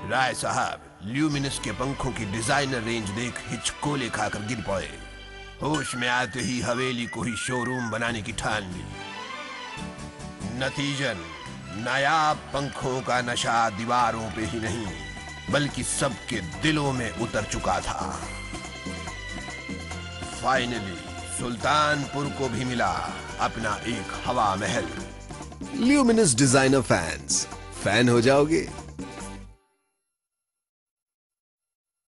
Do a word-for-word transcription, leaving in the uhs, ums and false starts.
राय साहब ल्यूमिनस के पंखों की डिजाइनर रेंज देख हिचकोले खाकर गिर पड़े। होश में आते ही हवेली को ही शोरूम बनाने की ठान ली। नतीजन नायाब पंखों का नशा दीवारों पे ही नहीं बल्कि सबके दिलों में उतर चुका था। फाइनली सुल्तानपुर को भी मिला अपना एक हवा महल। ल्यूमिनस डिजाइनर फैंस, फैन हो जाओगे?